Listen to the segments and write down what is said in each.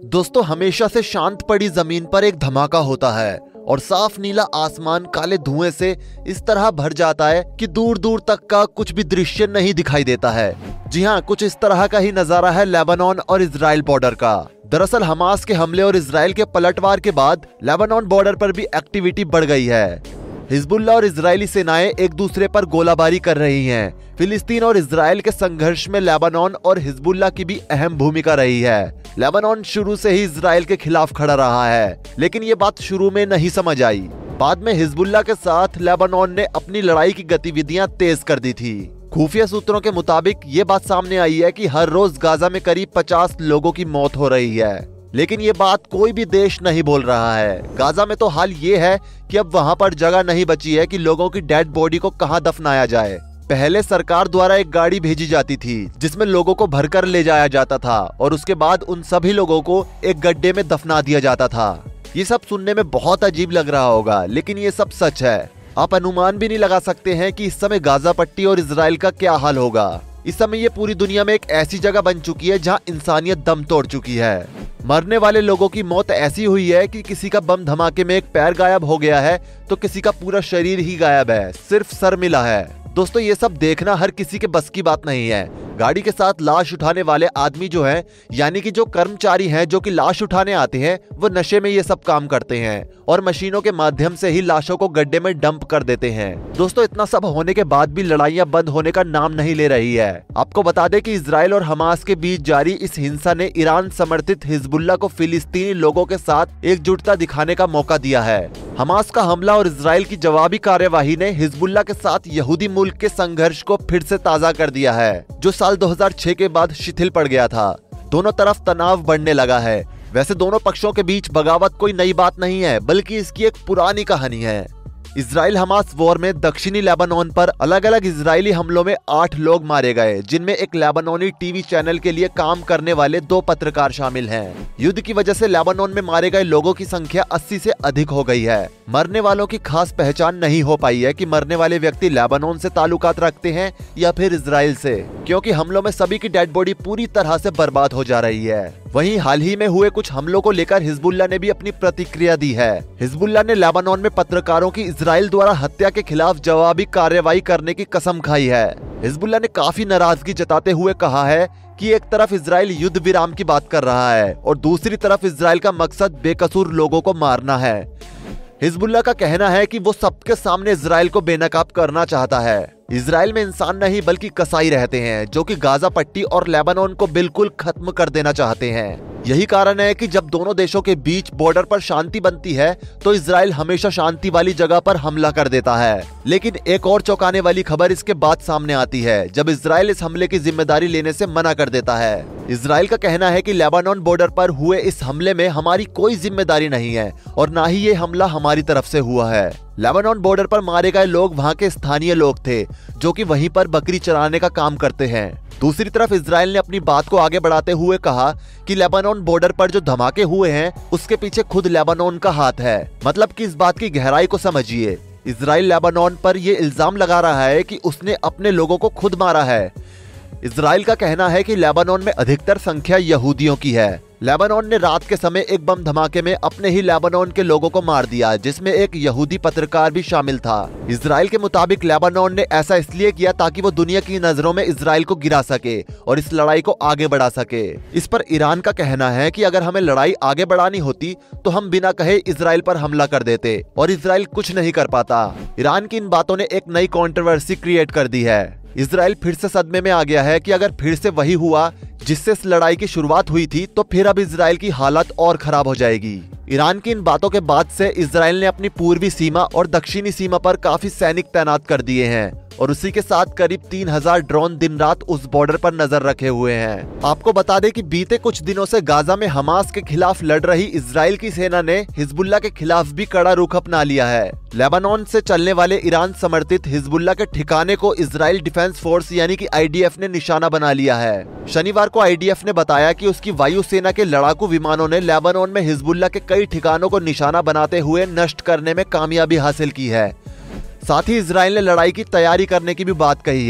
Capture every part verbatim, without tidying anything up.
दोस्तों, हमेशा से शांत पड़ी जमीन पर एक धमाका होता है और साफ नीला आसमान काले धुएं से इस तरह भर जाता है कि दूर दूर तक का कुछ भी दृश्य नहीं दिखाई देता है। जी हाँ, कुछ इस तरह का ही नजारा है लेबनान और इजराइल बॉर्डर का। दरअसल हमास के हमले और इजराइल के पलटवार के बाद लेबनान बॉर्डर पर भी एक्टिविटी बढ़ गई है। हिजबुल्लाह और इजरायली सेनाएं एक दूसरे पर गोलाबारी कर रही हैं। फिलिस्तीन और इजराइल के संघर्ष में लेबनान और हिजबुल्लाह की भी अहम भूमिका रही है। लेबनान शुरू से ही इजराइल के खिलाफ खड़ा रहा है, लेकिन ये बात शुरू में नहीं समझ आई। बाद में हिजबुल्लाह के साथ लेबनान ने अपनी लड़ाई की गतिविधियां तेज कर दी थी। खुफिया सूत्रों के मुताबिक ये बात सामने आई है कि हर रोज गाजा में करीब पचास लोगों की मौत हो रही है, लेकिन ये बात कोई भी देश नहीं बोल रहा है। गाजा में तो हाल ये है कि अब वहाँ पर जगह नहीं बची है कि लोगों की डेड बॉडी को कहाँ दफनाया जाए। पहले सरकार द्वारा एक गाड़ी भेजी जाती थी जिसमें लोगों को भरकर ले जाया जाता था और उसके बाद उन सभी लोगों को एक गड्ढे में दफना दिया जाता था। ये सब सुनने में बहुत अजीब लग रहा होगा, लेकिन ये सब सच है। आप अनुमान भी नहीं लगा सकते हैं कि इस समय गाजा पट्टी और इजराइल का क्या हाल होगा। इस समय ये पूरी दुनिया में एक ऐसी जगह बन चुकी है जहाँ इंसानियत दम तोड़ चुकी है। मरने वाले लोगों की मौत ऐसी हुई है कि किसी का बम धमाके में एक पैर गायब हो गया है तो किसी का पूरा शरीर ही गायब है, सिर्फ सर मिला है। दोस्तों, ये सब देखना हर किसी के बस की बात नहीं है। गाड़ी के साथ लाश उठाने वाले आदमी जो हैं, यानी कि जो कर्मचारी हैं जो कि लाश उठाने आते हैं, वो नशे में ये सब काम करते हैं और मशीनों के माध्यम से ही लाशों को गड्ढे में डंप कर देते हैं। दोस्तों, इतना सब होने के बाद भी लड़ाइयां बंद होने का नाम नहीं ले रही है। आपको बता दें कि इजराइल और हमास के बीच जारी इस हिंसा ने ईरान समर्थित हिजबुल्लाह को फिलिस्तीनी लोगों के साथ एकजुटता दिखाने का मौका दिया है। हमास का हमला और इजराइल की जवाबी कार्यवाही ने हिजबुल्लाह के साथ यहूदी मुल्क के संघर्ष को फिर से ताजा कर दिया है, जो साल दो हज़ार छह के बाद शिथिल पड़ गया था। दोनों तरफ तनाव बढ़ने लगा है। वैसे दोनों पक्षों के बीच बगावत कोई नई बात नहीं है, बल्कि इसकी एक पुरानी कहानी है। इजराइल हमास वॉर में दक्षिणी लेबनान पर अलग अलग इजरायली हमलों में आठ लोग मारे गए, जिनमें एक लेबनानी टीवी चैनल के लिए काम करने वाले दो पत्रकार शामिल हैं। युद्ध की वजह से लेबनान में मारे गए लोगों की संख्या अस्सी से अधिक हो गई है। मरने वालों की खास पहचान नहीं हो पाई है कि मरने वाले व्यक्ति लेबनान से ताल्लुकात रखते हैं या फिर इजराइल से, क्योंकि हमलों में सभी की डेड बॉडी पूरी तरह से बर्बाद हो जा रही है। वहीं हाल ही में हुए कुछ हमलों को लेकर हिजबुल्लाह ने भी अपनी प्रतिक्रिया दी है। हिजबुल्लाह ने लेबनान में पत्रकारों की इजराइल द्वारा हत्या के खिलाफ जवाबी कार्रवाई करने की कसम खाई है। हिजबुल्लाह ने काफी नाराजगी जताते हुए कहा है कि एक तरफ इजराइल युद्ध विराम की बात कर रहा है और दूसरी तरफ इजराइल का मकसद बेकसूर लोगों को मारना है। हिजबुल्लाह का कहना है कि वो सबके सामने इजराइल को बेनकाब करना चाहता है। इजराइल में इंसान नहीं बल्कि कसाई रहते हैं, जो कि गाजा पट्टी और लेबनान को बिल्कुल खत्म कर देना चाहते हैं। यही कारण है कि जब दोनों देशों के बीच बॉर्डर पर शांति बनती है तो इजराइल हमेशा शांति वाली जगह पर हमला कर देता है। लेकिन एक और चौंकाने वाली खबर इसके बाद सामने आती है, जब इजराइल इस हमले की जिम्मेदारी लेने से मना कर देता है। इजराइल का कहना है कि लेबनान बॉर्डर पर हुए इस हमले में हमारी कोई जिम्मेदारी नहीं है और ना ही ये हमला हमारी तरफ से हुआ है। लेबनान बॉर्डर पर मारे गए लोग वहां के स्थानीय लोग थे, जो कि वहीं पर बकरी चराने का काम करते हैं। दूसरी तरफ इजराइल ने अपनी बात को आगे बढ़ाते हुए कहा कि लेबनान बॉर्डर पर जो धमाके हुए हैं उसके पीछे खुद लेबनान का हाथ है। मतलब कि इस बात की गहराई को समझिए। इजराइल लेबनान पर यह इल्जाम लगा रहा है कि उसने अपने लोगों को खुद मारा है। इजराइल का कहना है कि लेबनान में अधिकतर संख्या यहूदियों की है। लेबनान ने रात के समय एक बम धमाके में अपने ही लेबनान के लोगों को मार दिया, जिसमें एक यहूदी पत्रकार भी शामिल था। इजराइल के मुताबिक लेबनान ने ऐसा इसलिए किया ताकि वो दुनिया की नजरों में इजराइल को गिरा सके और इस लड़ाई को आगे बढ़ा सके। इस पर ईरान का कहना है कि अगर हमें लड़ाई आगे बढ़ानी होती तो हम बिना कहे इजराइल पर हमला कर देते और इजराइल कुछ नहीं कर पाता। ईरान की इन बातों ने एक नई कंट्रोवर्सी क्रिएट कर दी है। इजराइल फिर से सदमे में आ गया है कि अगर फिर से वही हुआ जिससे इस लड़ाई की शुरुआत हुई थी तो फिर अब इजराइल की हालत और खराब हो जाएगी। ईरान की इन बातों के बाद से इजराइल ने अपनी पूर्वी सीमा और दक्षिणी सीमा पर काफी सैनिक तैनात कर दिए हैं और उसी के साथ करीब तीन हज़ार ड्रोन दिन रात उस बॉर्डर पर नजर रखे हुए हैं। आपको बता दें कि बीते कुछ दिनों से गाजा में हमास के खिलाफ लड़ रही इजराइल की सेना ने हिजबुल्लाह के खिलाफ भी कड़ा रुख अपना लिया है। लेबनान से चलने वाले ईरान समर्थित हिजबुल्लाह के ठिकाने को इजराइल डिफेंस फोर्स यानी कि आई डी एफ ने निशाना बना लिया है। शनिवार को आई डी एफ ने बताया कि उसकी वायुसेना के लड़ाकू विमानों ने लेबनान में हिजबुल्लाह के कई ठिकानों को निशाना बनाते हुए नष्ट करने में कामयाबी हासिल की है। साथ ही इजराइल ने लड़ाई की तैयारी करने की भी बात कही है।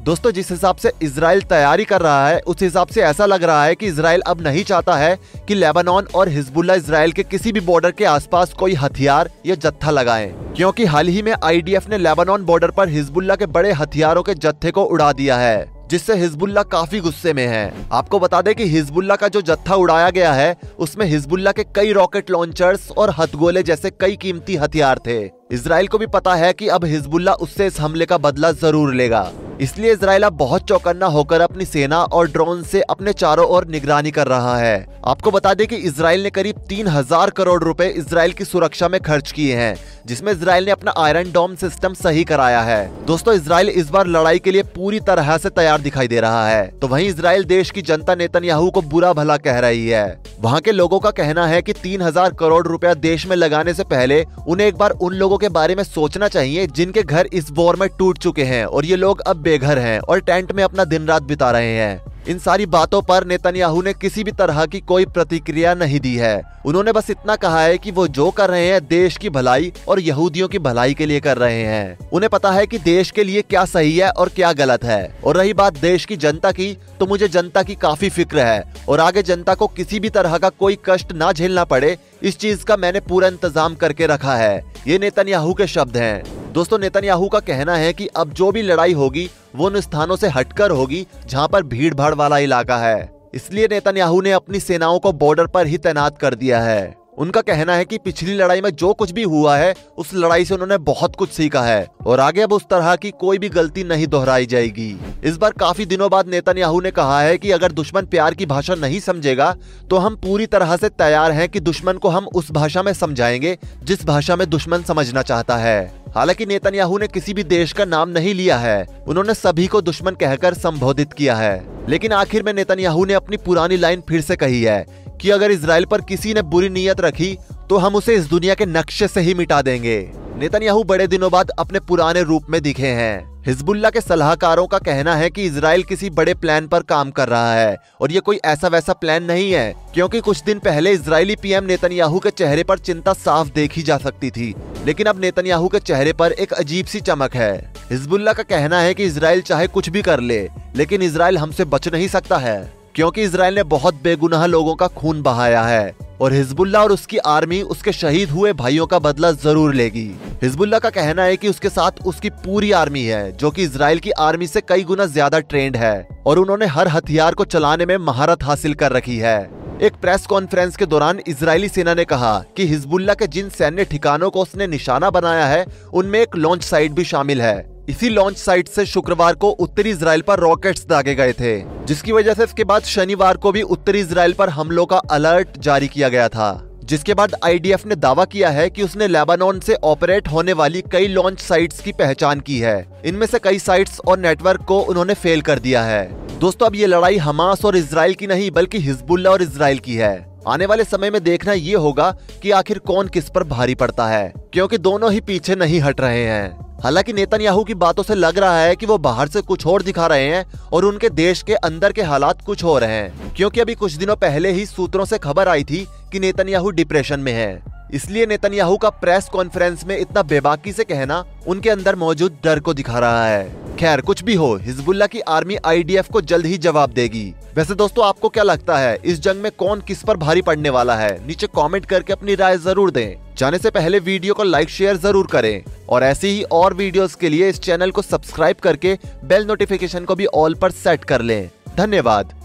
दोस्तों, जिस हिसाब से इजराइल तैयारी कर रहा है उस हिसाब से ऐसा लग रहा है कि इजराइल अब नहीं चाहता है कि लेबनान और हिजबुल्लाह इजराइल के किसी भी बॉर्डर के आसपास कोई हथियार या जत्था लगाएं, क्योंकि हाल ही में आई डी एफ ने लेबनान बॉर्डर पर हिजबुल्लाह के बड़े हथियारों के जत्थे को उड़ा दिया है, जिससे हिजबुल्लाह काफी गुस्से में है। आपको बता दें कि हिजबुल्लाह का जो जत्था उड़ाया गया है उसमें हिजबुल्लाह के कई रॉकेट लॉन्चर्स और हथगोले जैसे कई कीमती हथियार थे। इजराइल को भी पता है कि अब हिजबुल्लाह उससे इस हमले का बदला जरूर लेगा, इसलिए इजराइल अब बहुत चौकन्ना होकर अपनी सेना और ड्रोन से अपने चारों ओर निगरानी कर रहा है। आपको बता दें कि इजराइल ने करीब तीन हजार करोड़ रुपए इजराइल की सुरक्षा में खर्च किए हैं, जिसमें इजराइल ने अपना आयरन डोम सिस्टम सही कराया है। दोस्तों, इजराइल इस बार लड़ाई के लिए पूरी तरह से तैयार दिखाई दे रहा है, तो वहीं इजराइल देश की जनता नेतन्याहू को बुरा भला कह रही है। वहां के लोगों का कहना है कि तीन हजार करोड़ रुपया देश में लगाने से पहले उन्हें एक बार उन लोगों के बारे में सोचना चाहिए जिनके घर इस वॉर में टूट चुके हैं और ये लोग अब बेघर हैं और टेंट में अपना दिन रात बिता रहे हैं। इन सारी बातों पर नेतन्याहू ने किसी भी तरह की कोई प्रतिक्रिया नहीं दी है। उन्होंने बस इतना कहा है कि वो जो कर रहे हैं देश की भलाई और यहूदियों की भलाई के लिए कर रहे हैं। उन्हें पता है कि देश के लिए क्या सही है और क्या गलत है। और रही बात देश की जनता की, तो मुझे जनता की काफी फिक्र है और आगे जनता को किसी भी तरह का कोई कष्ट ना झेलना पड़े, इस चीज का मैंने पूरा इंतजाम करके रखा है। ये नेतन्याहू के शब्द हैं। दोस्तों, नेतन्याहू का कहना है कि अब जो भी लड़ाई होगी वो उन स्थानों से हटकर होगी जहां पर भीड़ भाड़ वाला इलाका है, इसलिए नेतन्याहू ने अपनी सेनाओं को बॉर्डर पर ही तैनात कर दिया है। उनका कहना है कि पिछली लड़ाई में जो कुछ भी हुआ है उस लड़ाई से उन्होंने बहुत कुछ सीखा है और आगे अब उस तरह की कोई भी गलती नहीं दोहराई जाएगी। इस बार काफी दिनों बाद नेतन्याहू ने कहा है कि अगर दुश्मन प्यार की भाषा नहीं समझेगा तो हम पूरी तरह से तैयार हैं कि दुश्मन को हम उस भाषा में समझाएंगे जिस भाषा में दुश्मन समझना चाहता है। हालांकि नेतन्याहू ने किसी भी देश का नाम नहीं लिया है, उन्होंने सभी को दुश्मन कहकर संबोधित किया है। लेकिन आखिर में नेतन्याहू ने अपनी पुरानी लाइन फिर से कही है कि अगर इजराइल पर किसी ने बुरी नीयत रखी तो हम उसे इस दुनिया के नक्शे से ही मिटा देंगे। नेतन्याहू बड़े दिनों बाद अपने पुराने रूप में दिखे हैं। हिजबुल्लाह के सलाहकारों का कहना है कि इजराइल किसी बड़े प्लान पर काम कर रहा है और ये कोई ऐसा वैसा प्लान नहीं है, क्योंकि कुछ दिन पहले इजरायली पी एम नेतन्याहू के चेहरे पर चिंता साफ देखी जा सकती थी, लेकिन अब नेतन्याहू के चेहरे पर एक अजीब सी चमक है। हिजबुल्लाह का कहना है कि इजराइल चाहे कुछ भी कर ले, लेकिन इजराइल हमसे बच नहीं सकता है, क्योंकि इजराइल ने बहुत बेगुनाह लोगों का खून बहाया है और हिजबुल्लाह और उसकी आर्मी उसके शहीद हुए भाइयों का बदला जरूर लेगी। हिजबुल्लाह का कहना है कि उसके साथ उसकी पूरी आर्मी है जो कि इजराइल की आर्मी से कई गुना ज्यादा ट्रेंड है और उन्होंने हर हथियार को चलाने में महारत हासिल कर रखी है। एक प्रेस कॉन्फ्रेंस के दौरान इजरायली सेना ने कहा कि हिजबुल्लाह के जिन सैन्य ठिकानों को उसने निशाना बनाया है उनमें एक लॉन्च साइट भी शामिल है। इसी लॉन्च साइट से शुक्रवार को उत्तरी इजराइल पर रॉकेट्स दागे गए थे, जिसकी वजह से इसके बाद शनिवार को भी उत्तरी इजराइल पर हमलों का अलर्ट जारी किया गया था। जिसके बाद आई डी एफ ने दावा किया है कि उसने लेबानन से ऑपरेट होने वाली कई लॉन्च साइट्स की पहचान की है। इनमें से कई साइट्स और नेटवर्क को उन्होंने फेल कर दिया है। दोस्तों, अब ये लड़ाई हमास और इजराइल की नहीं बल्कि हिजबुल्लाह और इजराइल की है। आने वाले समय में देखना ये होगा कि आखिर कौन किस पर भारी पड़ता है, क्योंकि दोनों ही पीछे नहीं हट रहे हैं। हालांकि नेतन्याहू की बातों से लग रहा है कि वो बाहर से कुछ और दिखा रहे हैं और उनके देश के अंदर के हालात कुछ और हैं, क्योंकि अभी कुछ दिनों पहले ही सूत्रों से खबर आई थी कि नेतन्याहू डिप्रेशन में है। इसलिए नेतन्याहू का प्रेस कॉन्फ्रेंस में इतना बेबाकी से कहना उनके अंदर मौजूद डर को दिखा रहा है। खैर, कुछ भी हो, हिजबुल्लाह की आर्मी आई डी एफ को जल्द ही जवाब देगी। वैसे दोस्तों, आपको क्या लगता है इस जंग में कौन किस पर भारी पड़ने वाला है? नीचे कमेंट करके अपनी राय जरूर दें। जाने से पहले वीडियो को लाइक शेयर जरूर करें और ऐसी ही और वीडियोस के लिए इस चैनल को सब्सक्राइब करके बेल नोटिफिकेशन को भी ऑल पर सेट कर लें। धन्यवाद।